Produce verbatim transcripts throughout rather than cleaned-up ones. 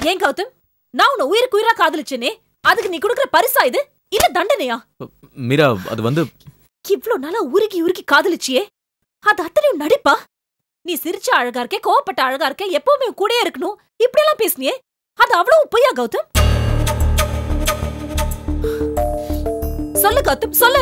ஏன் கௌதம், நான் உன்னை உயிருக்கு உயிரா காதலிச்சேனே, அதுக்கு நீ கொடுக்குற பரிசா இது இல்ல தண்டனையா? மீரா, அது வந்து இவ்ளோ நாளா உருகி உருகி காதலிச்சியே, அது அத்தனையும் நடிப்பா? நீ சிரிச்ச அழகா இருக்கே, கோவப்பட்ட அழகா இருக்கே, எப்பவுமே கூடயே இருக்கணும் இப்படி எல்லாம் பேசினியே, அது அவ்வளவு பொய்யா கௌதம்? சொல்லு கௌதம், சொல்லு.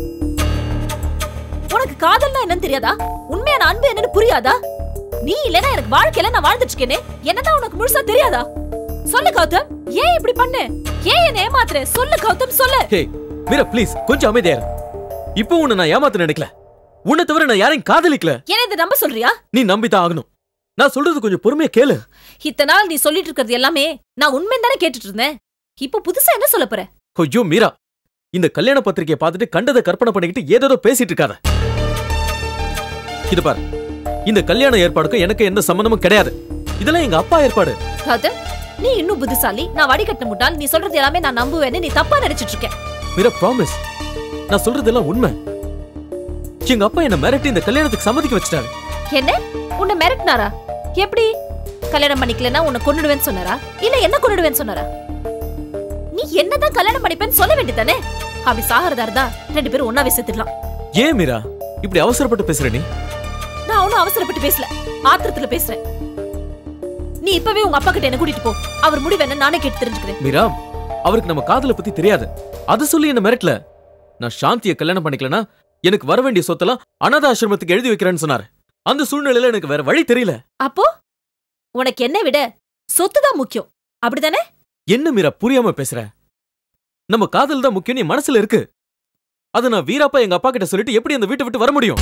உனக்கு காதல்னா என்னன்னு தெரியாதா? உண்மையான அன்பு என்னன்னு புரியாதா? நீ இல்லனா எனக்கு வாழ்க்கையில நான் வாழ்ந்துட்டு இருக்கேனே, என்னதான் உனக்கு முழுசா தெரியாதா? சொல்லு கௌதம், ஏன் இப்படி பண்ணு? ஏன் என்ன ஏமாத்துற? சொல்லு கௌதம், சொல்லு. ஹே மீரா, ப்ளீஸ் கொஞ்சம் அமைதியா இரு. இப்போ உன்னை நான் ஏமாத்த நினைக்கல. உன்னை தவிர நான் யாரையும் காதலிக்கல. என்ன இதை நம்ப சொல்றியா? நீ நம்பித்தான் ஆகணும். நான் சொல்றது கொஞ்சம் பொறுமையா கேளு. இத்தனை நாள் நீ சொல்லிட்டு இருக்கிறது எல்லாமே நான் உண்மைன்னு தானே கேட்டுட்டு இருந்தேன். இப்போ புதுசா என்ன சொல்ல போற? ஐயோ மீரா, இந்த கல்யாண பத்திரிகையை பார்த்துட்டு கண்டதை கற்பனை பண்ணிக்கிட்டு ஏதோ பேசிட்டு இருக்காத. இது பாரு, இந்த கல்யாண ஏற்பாடுக்கும் எனக்கு எந்த சம்பந்தமும் கிடையாது. இதெல்லாம் எங்க அப்பா ஏற்பாடு. கௌதம், நீ இன்னும் புத்திசாலி, நான் வடிகட்ட முட்டாள். நீ சொல்றது எல்லாமே நான் நம்புவேன்னு நீ தப்பா நினைச்சிட்டு இருக்க. மீரா, ப்ராமிஸ், நான் சொல்றதெல்லாம் உண்மை. எங்க அப்பா என்ன மிரட்டி இந்த கல்யாணத்துக்கு சம்மதிக்க வச்சிட்டாரு. என்ன? உன்னை மிரட்டினாரா? எப்படி? கல்யாணம் பண்ணிக்கலன்னா உன்னை கொன்னுடுவேன்னு சொன்னாரா, இல்ல என்ன கொன்னுடுவேன்னு சொன்னாரா? நீ என்னதான் கல்யாணம் பண்ணிப்பேன்னு சொல்ல வேண்டியதானே? அப்படி சாகிறதா இருந்தா ரெண்டு பேரும் ஒன்னாவே செத்துடலாம். ஏன் மீரா இப்படி அவசரப்பட்டு பேசுற? நீ நான் ஒன்னும் அவசரப்பட்டு பேசல, ஆத்திரத்துல பேசுறேன். நீ இப்பவே உங்க அப்பா கிட்ட என்ன கூட்டிட்டு போ. அவர் முடிவு என்ன நானே கேட்டு தெரிஞ்சுக்கிறேன். மீரா, அவருக்கு நம்ம காதலை பத்தி தெரியாது. அது சொல்லி என்ன மிரட்டல. நான் சாந்தியை கல்யாணம் பண்ணிக்கலனா எனக்கு வர வேண்டிய சொத்தெல்லாம் அனாதை ஆசிரமத்துக்கு எழுதி வைக்கிறேன்னு சொன்னாரு. அந்த சூழ்நிலையில எனக்கு வேற வழி தெரியல. அப்போ உனக்கு என்ன விட சொத்துதான் முக்கியம், அப்படிதானே? என்ன மீரா புரியாம பேசுற? நம்ம காதல் தான் முக்கியம் நீ மனசுல இருக்கு. அது நான் வீராப்பா எங்க அப்பா கிட்ட சொல்லிட்டு எப்படி அந்த வீட்டை விட்டு வர முடியும்?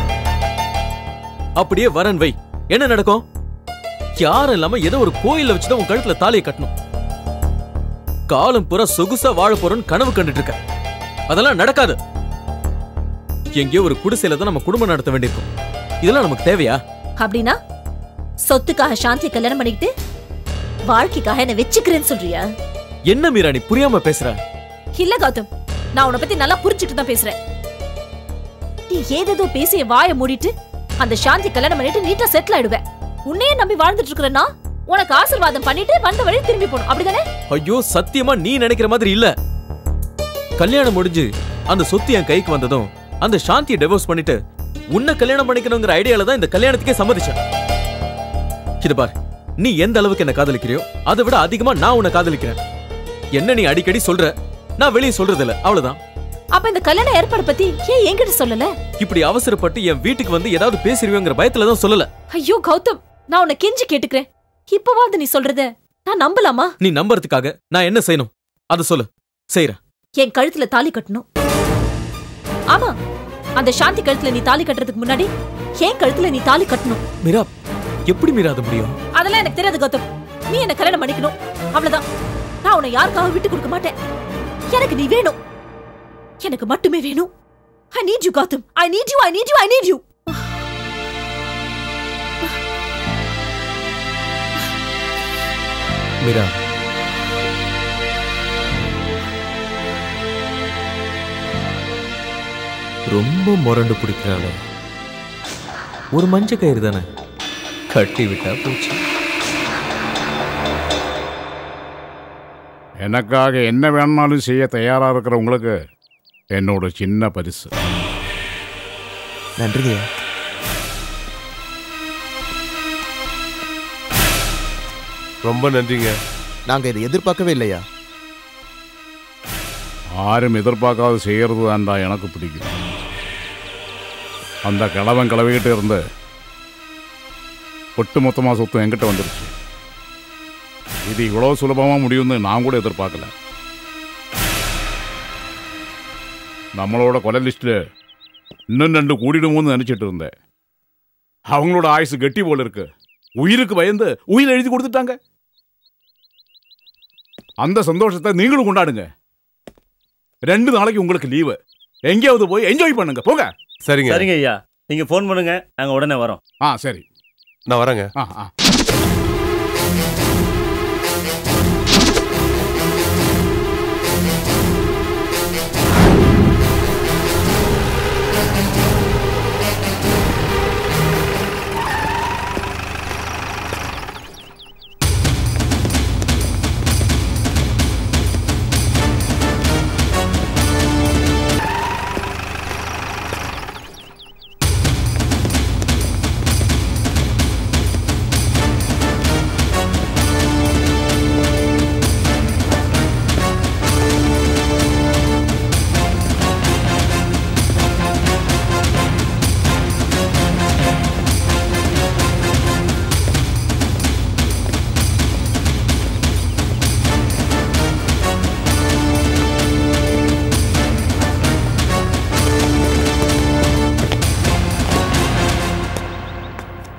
அப்படியே வரன் வை, என்ன நடக்கும்? யாரும் இல்லாம ஏதோ ஒரு கோயில வச்சுதான் உன் கழுத்துல தாலியை கட்டணும். காலம் பூரா சொகுசா வாழ போறோன்னு கனவு கண்டுட்டு இருக்க. அதெல்லாம் நடக்காது. எங்கேயோ ஒரு குடிசையில தான் நம்ம குடும்பம் நடத்த வேண்டியிருக்கும். இதெல்லாம் நமக்கு தேவையா? அப்படின்னா சொத்துக்காக சாந்தியை கல்யாணம் பண்ணிக்கிட்டு வாழ்க்கைக்காக என்ன வச்சுக்கிறேன்னு சொல்றியா? என்ன மீரா நீ புரியாம பேசுற? இல்ல கௌதம், நான் உன்னை பத்தி நல்லா புரிஞ்சுட்டு தான் பேசுறேன். நீ ஏதேதோ பேசிய வாயை மூடிட்டு அந்த சாந்தி கல்யாணம் பண்ணிட்டு நீட்டா செட்டில் ஆயிடுவேன். உன்னையே நம்பி வாழ்ந்துட்டு இருக்கிறேன்னா உனக்கு ஆசீர்வாதம் பண்ணிட்டு வந்த வழி திரும்பி போகணும், அப்படிதானே? ஐயோ சத்தியமா நீ நினைக்கிற மாதிரி இல்ல. கல்யாணம் முடிஞ்சு அந்த சொத்து என் கைக்கு வந்ததும் அந்த சாந்தியை டிவோர்ஸ் பண்ணிட்டு உன்னை கல்யாணம் பண்ணிக்கணுங்கிற ஐடியால தான் இந்த கல்யாணத்துக்கே சம்மதிச்சேன். இது பார், நீ எந்த அளவுக்கு என்ன காதலிக்கிறியோ அதை விட அதிகமா நான் உன்னை காதலிக்கிறேன். என்ன நீ அடிக்கடி சொல்ற, நான் வெளியே சொல்றது இல்ல, அவ்வளவுதான். அப்ப இந்த கல்யாண ஏற்பாடு பத்தி ஏன் என்கிட்ட சொல்லல? இப்படி அவசரப்பட்டு என் வீட்டுக்கு வந்து ஏதாவது பேசிடுவேங்கிற பயத்துல தான் சொல்லல. ஐயோ கௌதம், நான் உன்னை கெஞ்சி கேட்டுக்கிறேன், இப்பவாவது நீ சொல்றத நான் நம்பலாமா? நீ நம்புறதுக்காக நான் என்ன செய்யணும் அத சொல்லு, செய்யறேன். என் கழுத்துல தாலி கட்டணும். ஆமா, அந்த சாந்தி கழுத்துல நீ தாலி கட்டுறதுக்கு முன்னாடி என் கழுத்துல நீ தாலி கட்டணும். மீரா, எப்படி மீரா அது முடியும்? அதெல்லாம் எனக்கு தெரியாது கௌதம். நீ என்ன கல்யாணம் பண்ணிக்கணும், அவ்வளவுதான். நான் உன்னை யாருக்காக விட்டு கொடுக்க மாட்டேன். எனக்கு நீ வேணும், எனக்கு மட்டுமே வேணும். I need you Gautam. I need you, I need you, I need you. Meera, ரொம்ப முரண்டு பிடிக்கிறாள். ஒரு மஞ்ச கயிறு தானே, கட்டி விட்டா போச்சு. எனக்காக என்ன வேணாலும் செய்ய தயாரா இருக்கிற உங்களுக்கு என்னோட சின்ன பரிசு. நன்றிங்க. ரொம்ப நன்றிங்க. நாங்க இதை எதிர்பார்க்கவே இல்லையா. யாரும் எதிர்பார்க்காத செய்யறது தான்டா எனக்கு பிடிக்கும். அந்த கிழவன் கிளவிக்கிட்டு இருந்து ஒட்டு மொத்தமாக சொத்து என்கிட்ட வந்துருச்சு. இது இவ்வளோ சுலபமாக முடியும்னு நான் கூட எதிர்பார்க்கல. நம்மளோட கொலை லிஸ்ட்டில் இன்னும் ரெண்டு கூடிடுமோன்னு நினச்சிட்டு இருந்தேன். அவங்களோட ஆயுசு கெட்டி போல இருக்கு. உயிருக்கு பயந்து உயிர் எழுதி கொடுத்துட்டாங்க. அந்த சந்தோஷத்தை நீங்களும் கொண்டாடுங்க. ரெண்டு நாளைக்கு உங்களுக்கு லீவு, எங்கேயாவது போய் என்ஜாய் பண்ணுங்க. போங்க. சரிங்க சரிங்க ஐயா, நீங்க ஃபோன் பண்ணுங்க, நாங்க உடனே வரோம். ஆ சரி, நான் வரேங்க. ஆ ஆ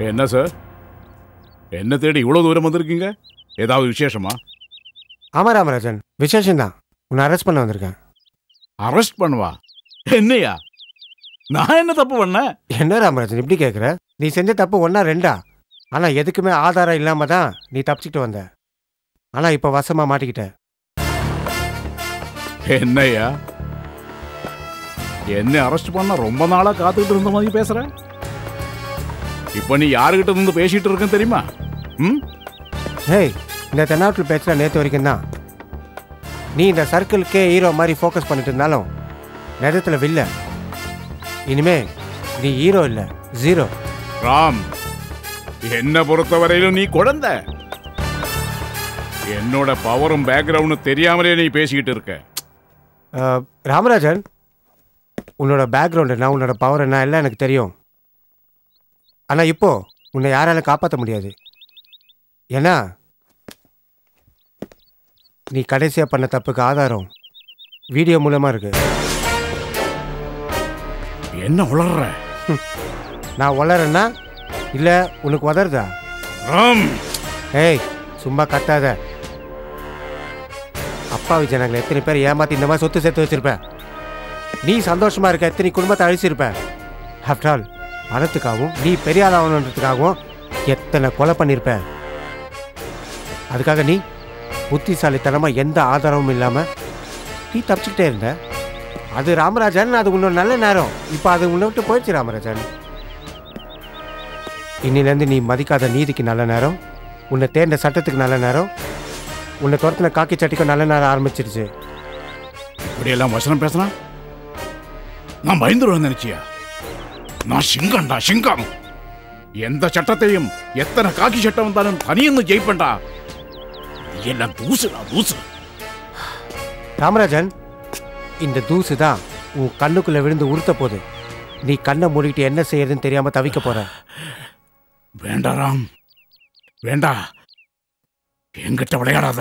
என்ன சார், என்ன தேடி இவ்வளவு தூரம் வந்திருக்கீங்க? ஏதாவது விசேஷமா? ஆமா ராமராஜன், விசேஷம்தான். உன்னை அரெஸ்ட் பண்ண வந்திருக்கேன். அரெஸ்ட் பண்ணுவா? என்னையா? நான் என்ன தப்பு பண்ண? என்ன ராமராஜன் இப்படி கேட்குற? நீ செஞ்ச தப்பு ஒன்னா ரெண்டா? ஆனா எதுக்குமே ஆதாரம் இல்லாம தான் நீ தப்பிச்சுட்டு வந்த. ஆனா இப்ப வசமா மாட்டிக்கிட்ட. என்னையா என்ன அரெஸ்ட் பண்ண ரொம்ப நாளா காத்துக்கிட்டு இருந்த மாதிரி பேசுற? இப்ப நீ யாருகிட்ட இருந்து பேசிட்டு இருக்கேன்னு தெரியுமா? ம் ஹேய், இந்த தென்னாட்டில் பேசுகிற நேற்று வரைக்கும் தான். நீ இந்த சர்க்கிளுக்கே ஹீரோ மாதிரி ஃபோக்கஸ் பண்ணிட்டு இருந்தாலும் நிஜத்தில் வில்ல. இனிமே நீ ஹீரோ இல்லை, ஜீரோ. ராம், என்ன பொறுத்தவரையிலும் நீ குழந்தை. என்னோட பவரும் பேக்ரவுண்டும் தெரியாமலே நீ பேசிக்கிட்டு இருக்க. ராமராஜன், உன்னோட பேக்ரவுண்ட் என்ன, உன்னோட பவர் என்ன எல்லாம் எனக்கு தெரியும். ஆனால் இப்போ உன்னை யாராலும் காப்பாற்ற முடியாது. ஏன்னா நீ கடைசியாக பண்ண தப்புக்கு ஆதாரம் வீடியோ மூலமாக இருக்கு. என்ன உளர்ற? நான் உளறேன்னா இல்லை உனக்கு உதறதா? ராம், ஏய் சும்மா கத்தாத. அப்பாவி ஜனங்களை எத்தனை பேர் ஏமாத்தி இந்த மாதிரி சொத்து சேர்த்து வச்சிருப்பேன். நீ சந்தோஷமா இருக்க எத்தனை குடும்பத்தை அழிச்சிருப்ப. ஆஃப்டர் ஆல் பணத்துக்காகவும் நீ பெரிய ஆள் ஆகணுன்றதுக்காகவும் எத்தனை கொலை பண்ணியிருப்ப. அதுக்காக நீ புத்திசாலித்தனமா எந்த ஆதாரமும் இல்லாம நீ தப்பிச்சுக்கிட்டே இருந்த. அது ராமராஜன், அது உன்னோட நல்ல நேரம். இப்போ அது உன்னை விட்டு போயிடுச்சு ராமராஜன். இன்னிலேருந்து நீ மதிக்காத நீதிக்கு நல்ல நேரம், உன்னை தேர்ந்த சட்டத்துக்கு நல்ல நேரம், உன்னை துரத்தின காக்கி சட்டிக்கும் நல்ல நேரம் ஆரம்பிச்சிருச்சு. இப்படியெல்லாம் வசனம் பேசுனா நான் பயந்துருவேன் நினைச்சியா? நான் சிங்கம்டா, சிங்கம். எந்த சட்டத்தையும் எத்தனை காக்கி சட்டம் வந்தாலும் தனியன்னு ஜெயிப்பேன்டா. எல்லாம் தூசுடா, தூசு. ராமராஜன், இந்த தூசு தான் உன் கண்ணுக்குள்ள விழுந்து உறுத்த போது. நீ கண்ணை மூடிட்டு என்ன செய்யறதுன்னு தெரியாம தவிக்க போற. வேண்டாம், வேண்டா, என்கிட்ட விளையாடாத.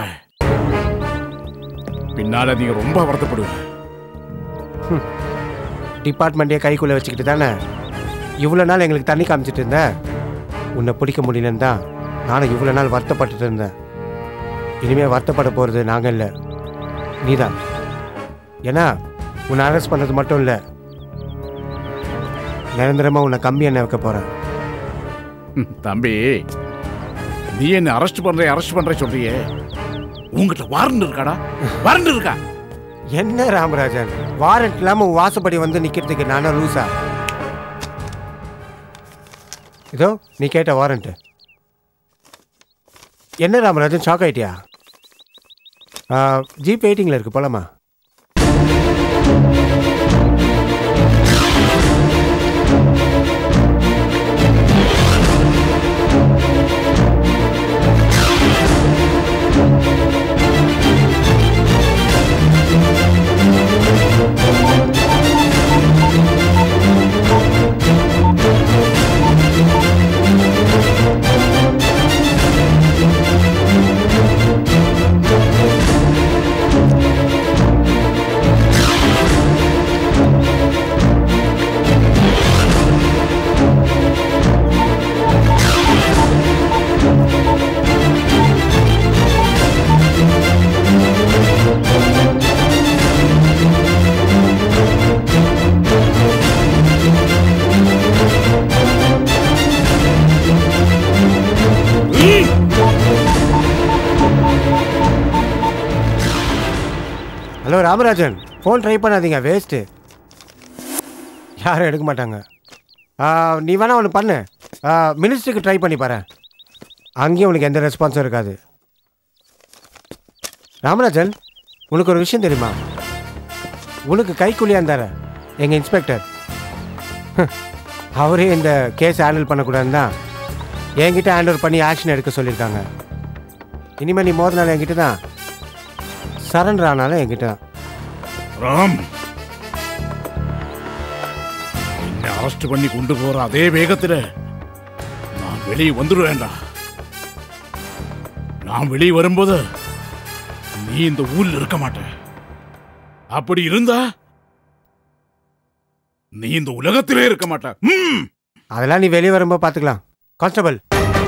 பின்னால நீ ரொம்ப வருத்தப்படுவ. டிபார்ட்மெண்ட்டே கைக்குள்ள வச்சுக்கிட்டு தானே இவ்வளோ நாள் எங்களுக்கு தண்ணி காமிச்சிட்டு இருந்த. உன்னை பிடிக்க முடியலன்னு தான் நானும் இவ்வளோ நாள் வருத்தப்பட்டுட்டு இருந்தேன். இனிமேல் வருத்தப்பட போகிறது நாங்கள் இல்லை, நீதான். ஏன்னா உன்னை அரெஸ்ட் பண்ணது மட்டும் இல்லை, நிரந்தரமாக உன்னை கம்மி என்ன வைக்க போகிறேன். தம்பி, நீ என்ன அரெஸ்ட் பண்ற அரெஸ்ட் பண்ற சொல்றியே, உங்ககிட்ட வாரண்ட் இருக்காடா? வாரண்ட் இருக்கா? என்ன ராமராஜன், வாரண்ட் இல்லாமல் உன் வாசப்படி வந்து நிற்கிறதுக்கு நானா லூசா? இதோ நீ கேட்ட வாரண்ட்டு. என்ன ராமராஜன், ஷாக் ஆயிட்டியா? ஜீப் வெயிட்டிங்கில் இருக்கு, போலாமா? ஹலோ ராமராஜன், ஃபோன் ட்ரை பண்ணாதீங்க, வேஸ்ட்டு. யாரும் எடுக்க மாட்டாங்க. நீ வேணா ஒன்று பண்ணு, மினிஸ்டருக்கு ட்ரை பண்ணி பாரு. அங்கேயும் உனக்கு எந்த ரெஸ்பான்ஸும் இருக்காது. ராமராஜன், உனக்கு ஒரு விஷயம் தெரியுமா? உனக்கு கைக்கூலியாக இருந்தார் எங்கள் இன்ஸ்பெக்டர். அவரே இந்த கேஸ் ஹேண்டில் பண்ணக்கூடாதுன்னு தான் என்கிட்ட ஹேண்டில் பண்ணி ஆக்ஷன் எடுக்க சொல்லியிருக்காங்க. இனிமேல் நீ மோதினாலும் என்கிட்ட தான், சரண்டர் ஆனாலும் என்கிட்ட தான். ராம், என்ன அரெஸ்ட் பண்ணி கொண்டு போற அதே வேகத்துல நான் வெளியே வந்துடுவேன்டா. நான் வெளியே வரும்போது நீ இந்த ஊர்ல இருக்க மாட்ட. அப்படி இருந்தா நீ இந்த உலகத்திலே இருக்க மாட்ட. அதெல்லாம் நீ வெளியே வரும்போது பார்த்துக்கலாம். கான்ஸ்டபிள்.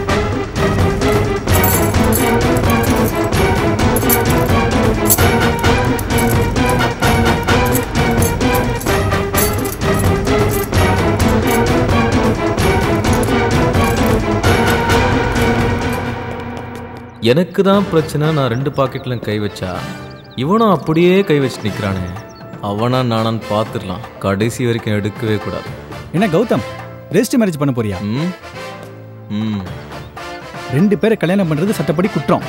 எனக்கு தான் பிரச்சனை. நான் ரெண்டு பாக்கெட்ல கை வச்சா இவனும் அப்படியே கை வச்சு நிக்கிறானே. அவனா நானான்னு பார்த்துடலாம். கடைசி வரைக்கும் எடுக்கவே கூடாது. என்ன கௌதம், ரெஜிஸ்டர் மேரேஜ் பண்ண போறியா? ம் ம் ரெண்டு பேரை கல்யாணம் பண்றது சட்டப்படி குற்றம்.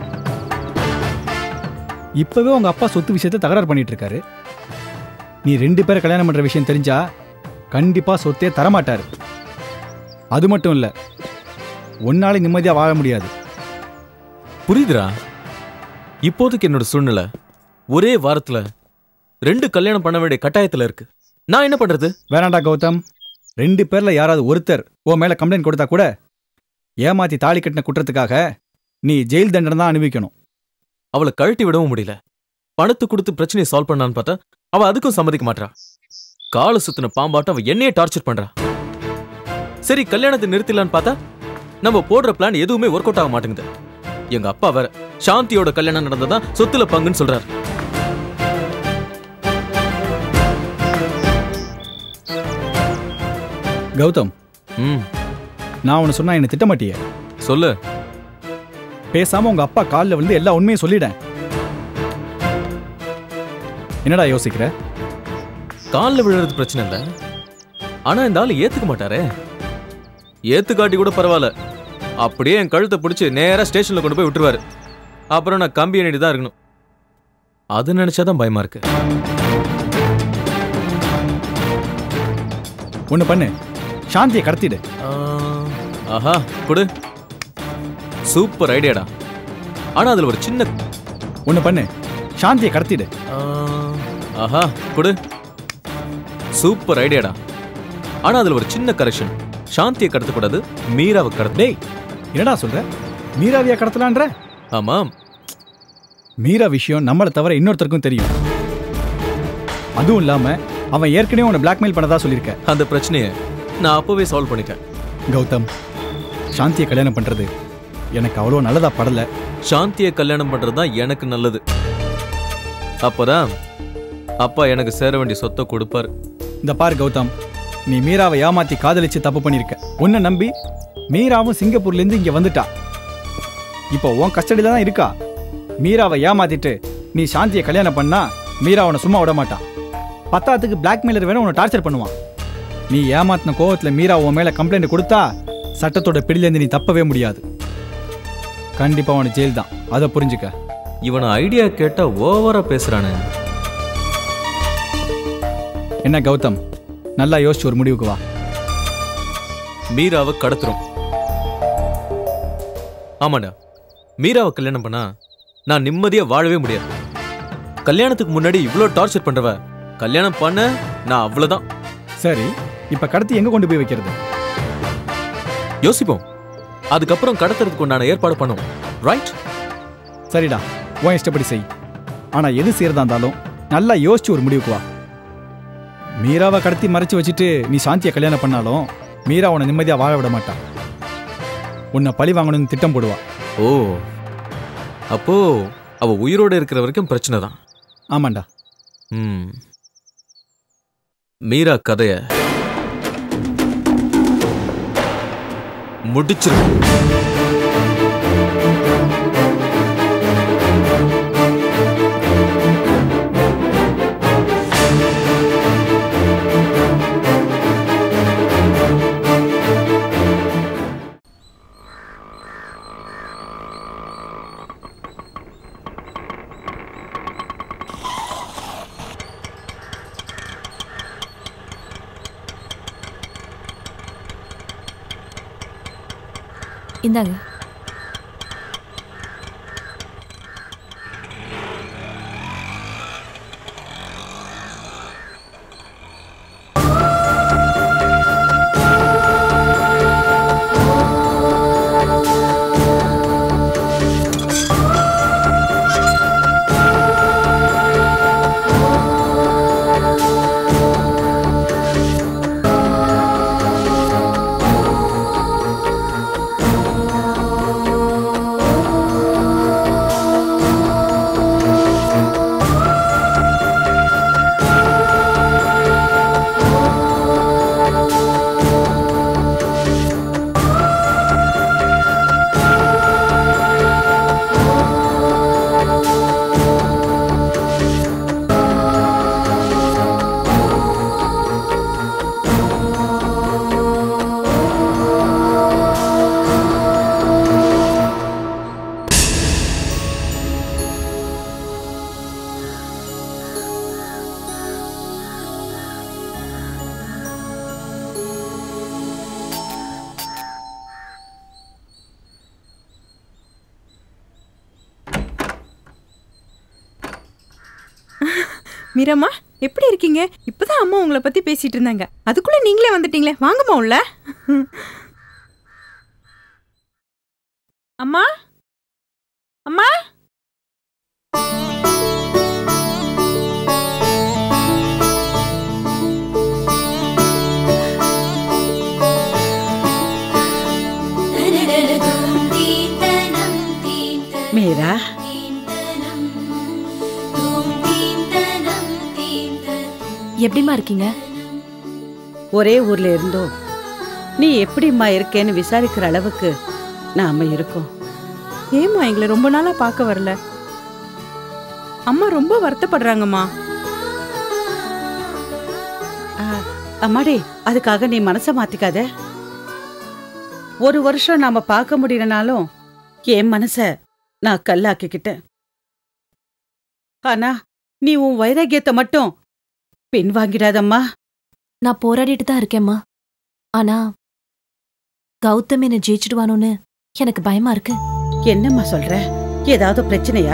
இப்பவே உங்க அப்பா சொத்து விஷயத்தை தகராறு பண்ணிட்டு இருக்காரு. நீ ரெண்டு பேரை கல்யாணம் பண்ற விஷயம் தெரிஞ்சா கண்டிப்பா சொத்தே தரமாட்டாரு. அது மட்டும் இல்ல, ஒன்னாலே நிம்மதியா வாழ முடியாது. புரியுதுரா. இப்போதைக்கு என்னோட சூழ்நிலை ஒரே வாரத்துல ரெண்டு கல்யாணம் பண்ண வேண்டிய கட்டாயத்துல இருக்கு. நான் என்ன பண்றது? வேணாண்டா கௌதம், ரெண்டு பேர்ல யாராவது ஒருத்தர் உன் மேல கம்ப்ளைண்ட் கொடுத்தா கூட ஏமாத்தி தாலி கட்டின குற்றத்துக்காக நீ ஜெயில் தண்டனை தான் அனுபவிக்கணும். அவளை கழட்டி விடவும் முடியல. பணத்தை கொடுத்து பிரச்சனையை சால்வ் பண்ணான்னு பார்த்தா அவ அதுக்கும் சம்மதிக்க மாட்டா. கால சுத்தின பாம்பாட்டம் அவ என்னையே டார்ச்சர் பண்றா. சரி கல்யாணத்தை நிறுத்திடலான்னு பார்த்தா நம்ம போடுற பிளான் எதுவுமே ஒர்க் அவுட் ஆக மாட்டேங்குது. எங்க அப்பா வேற சாந்தியோட கல்யாணம் நடந்ததா சொத்துல பங்குன்னு சொல்றாரு. கௌதம், ம் நான் உன்னை சொன்னா என்ன திட்டமாட்டிய? சொல்லு. பேசாம உங்க அப்பா காலில் வந்து எல்லா உண்மையும் சொல்லிட்டேன். என்னடா யோசிக்கிற? காலில் விழுறது பிரச்சனை இல்லை. ஆனா இந்த ஆளு ஏத்துக்க மாட்டாரே. ஏத்துக்காட்டி கூட பரவாயில்ல, அப்படியே என் கழுத்தை பிடிச்சி நேரா ஸ்டேஷன்ல கொண்டு போய் விட்டுருவாரு. அப்புறம் நான் கம்பி எண்ணிட்டு தான் இருக்கணும். அது நினைச்சாதான் பயமா இருக்கு. ஒண்ணு பண்ணு, சாந்தியை கடத்திடு. ஆஹா கொடு. சூப்பர் ஐடியாடா. ஆனா அதுல ஒரு சின்ன ஒண்ணு பண்ணு, சாந்தியை கடத்திடு. ஆஹா கொடு. சூப்பர் ஐடியாடா. ஆனா அதுல ஒரு சின்ன கரெக்ஷன். சாந்தியை கடத்தக்கூடாது, மீராவை கடத்து. டேய், என்னடா சொல்ற? மீராவியா கடத்தலான்ற? ஆமாம். மீரா விஷயம் நம்மளை தவிர இன்னொருத்தருக்கும் தெரியும். அதுவும் இல்லாம அவன் ஏற்கனவே உன்னை பிளாக்மெயில் பண்ணதா சொல்லியிருக்க. அந்த பிரச்சனையை நான் அப்பவே சால்வ் பண்ணிட்டேன். கௌதம், சாந்தியை கல்யாணம் பண்றது எனக்கு அவ்வளோ நல்லதா படல. சாந்தியை கல்யாணம் பண்றதுதான் எனக்கு நல்லது. அப்பதான் அப்பா எனக்கு சேர வேண்டிய சொத்தை கொடுப்பாரு. இந்த பாரு கௌதம், நீ மீராவை ஏமாத்தி காதலிச்சு தப்பு பண்ணிருக்க. உன்னை நம்பி மீராவும் சிங்கப்பூர்ல இருந்து இங்க வந்துட்டா. இப்போ உன் கஸ்டடியில தான் இருக்கா. மீராவை ஏமாத்திட்டு நீ சாந்தியை கல்யாணம் பண்ணா மீரா உன்னை சும்மா விட மாட்டான். பத்தாத்துக்கு பிளாக்மெயிலர் வேணும் உன்னை டார்ச்சர் பண்ணுவான். நீ ஏமாத்தின கோவத்துல மீரா உன் மேல கம்ப்ளைண்ட் கொடுத்தா சட்டத்தோட பிடிலேருந்து நீ தப்பவே முடியாது. கண்டிப்பா உன ஜெயில் தான், அதை புரிஞ்சுக்க. இவனை ஐடியா கேட்டா ஓவரா பேசுறானே. என்ன கௌதம், நல்லா யோசிச்சு ஒரு முடிவுக்கு வா. மீராவை கடத்துறோம். ஆமாண்டா, மீராவை கல்யாணம் பண்ணா நான் நிம்மதியா வாழவே முடியாது. கல்யாணத்துக்கு முன்னாடி இவ்வளோ டார்ச்சர் பண்றவ கல்யாணம் பண்ண நான் அவ்வளவுதான். சரி, இப்ப கடத்தி எங்க கொண்டு போய் வைக்கிறது? யோசிப்போம். அதுக்கப்புறம் கடத்துறதுக்கு உண்டான ஏற்பாடு பண்ணும். ரைட்? சரிடா, உன் இஷ்டப்படி செய். ஆனா எது செய்யறதா இருந்தாலும் நல்லா யோசிச்சு ஒரு முடிவுக்கு வா. மீராவை கடத்தி மறைச்சு வச்சுட்டு நீ சாந்தியை கல்யாணம் பண்ணாலும் மீரா உன்னை நிம்மதியா வாழ விட மாட்டா. உன்னை பழி வாங்கணும்னு திட்டம் போடுவா. ஓ, அப்போ அவ உயிரோட இருக்கிற வரைக்கும் பிரச்சனை தான். ஆமாண்டா. ம் மீரா கதைய முடிச்சிரு. இந்தாங்க. மீராம்மா எப்படி இருக்கீங்க? இப்பதான் அம்மா உங்களை பத்தி பேசிட்டு இருந்தாங்க, அதுக்குள்ள நீங்களே வந்துட்டீங்களே. வாங்கம்மா உள்ள. அம்மா அம்மா மீரா, எப்படிமா இருக்கீங்க? ஒரே ஊர்ல இருந்தோம் நீ எப்படிம்மா இருக்கேன்னு விசாரிக்கிற அளவுக்கு நாம இருக்கோம். ஏம்மா எங்களை ரொம்ப நாளா பார்க்க வரல? அம்மா ரொம்ப வருத்தப்படுறாங்கம்மா. அம்மாடி, அதுக்காக நீ மனச மாத்திக்காத. ஒரு வருஷம் நாம பார்க்க முடியலனாலும் என் மனச நான் கல்லாக்கிக்கிட்டேன். ஆனா நீ உன் வைராகியத்தை மட்டும் பின்வாங்கிடாதம்மா. நான் போராடிட்டு தான் இருக்கேம்மா. ஆனா கௌதம் என்ன ஜெயிச்சிடுவானோன்னு எனக்கு பயமா இருக்கு. என்னம்மா சொல்ற? ஏதாவது பிரச்சனையா?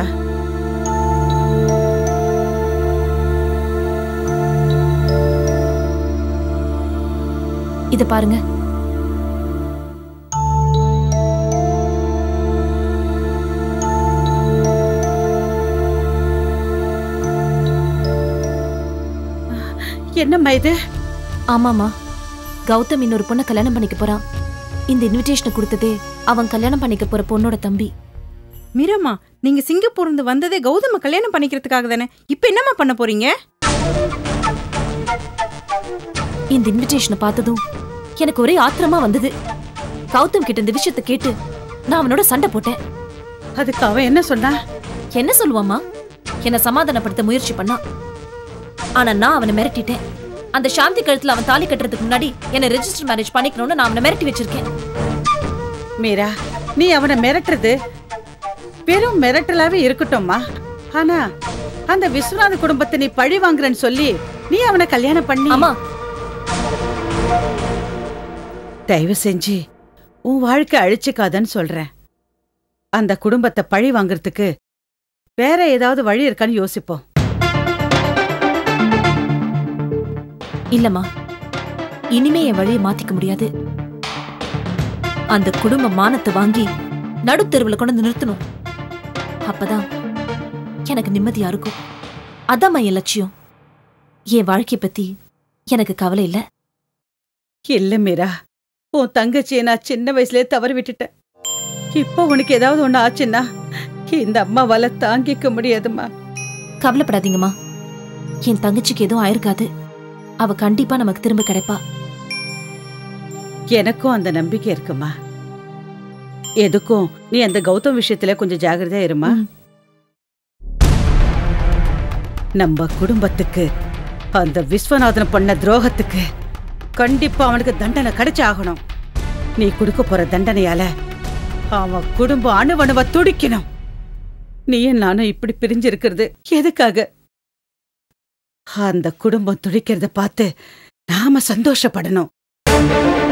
இத பாருங்க. என்னம்மா இது? ஆமாமா, கௌதம் இன்னொரு பொண்ணை கல்யாணம் பண்ணிக்க போறான். இந்த இன்விடேஷனை கொடுத்ததே அவன் கல்யாணம் பண்ணிக்க போற பொண்ணோட தம்பி. மீராம்மா, நீங்க சிங்கப்பூர் இருந்து வந்ததே கௌதம கல்யாணம் பண்ணிக்கிறதுக்காக தானே. இப்ப என்னம்மா பண்ண போறீங்க? இந்த இன்விடேஷனை பார்த்ததும் எனக்கு ஒரே ஆத்திரமா வந்தது. கௌதம் கிட்ட இந்த விஷயத்தை கேட்டு நான் அவனோட சண்டை போட்டேன். அதுக்கு அவன் என்ன சொன்னா? என்ன சொல்லுவாமா? என்ன சமாதானப்படுத்த முயற்சி பண்ணா. ஆனா நான் அவனை மிரட்டிட்டேன். அந்த சாந்தி கழுத்துல அவன் தாலி கட்டுறதுக்கு முன்னாடி என்ன ரெஜிஸ்டர் மேரேஜ் பண்ணிக்கணும்னு நான் அவனை மிரட்டி வச்சிருக்கேன். மீரா, நீ அவனை மிரட்டுறது வெறும் மிரட்டலாவே இருக்கட்டும்மா. ஆனா அந்த விஸ்வநாத குடும்பத்தை நீ பழி வாங்குறன்னு சொல்லி நீ அவனை கல்யாணம் பண்ணி. ஆமா, தயவு செஞ்சு உன் வாழ்க்கை அழிச்சுக்காதன்னு சொல்றேன். அந்த குடும்பத்தை பழி வாங்குறதுக்கு வேற ஏதாவது வழி இருக்கான்னு யோசிப்போம். இல்லம்மா, இனிமே என் வழியை மாத்திக்க முடியாது. அந்த குடும்ப மானத்தை வாங்கி நடுத்தெருவுல கொண்டு நிறுத்தணும். அப்பதான் எனக்கு நிம்மதியா இருக்கும். அதாம்மா என் லட்சியம். என் வாழ்க்கை பத்தி எனக்கு கவலை இல்ல. இல்ல மீரா, உன் தங்கச்சியை நான் சின்ன வயசுலயே தவறு விட்டுட்டேன். இப்போ உனக்கு ஏதாவது ஒண்ணு ஆச்சுன்னா இந்த அம்மாவால தாங்கிக்க முடியாதுமா. கவலைப்படாதீங்கம்மா, என் தங்கச்சிக்கு எதுவும் ஆயிருக்காது. அவ கண்டிப்பா நமக்கு திரும்ப கிடைப்பா. எனக்கும் அந்த நம்பிக்கை இருக்குமா. எதுக்கும் நீ அந்த கௌதம் விஷயத்துல கொஞ்சம் ஜாகிரதையா இருமா. நம்ம குடும்பத்துக்கு அந்த விஸ்வநாதன் பண்ண துரோகத்துக்கு கண்டிப்பா அவனுக்கு தண்டனை கிடைச்சாகணும். நீ கொடுக்க போற தண்டனையால அவன் குடும்பம் அணுவணுவ துடிக்கணும். நீயும் நானும் இப்படி பிரிஞ்சிருக்கிறது எதுக்காக? அந்த குடும்பம் துடிக்கிறத பார்த்து நாம சந்தோஷப்படணும்.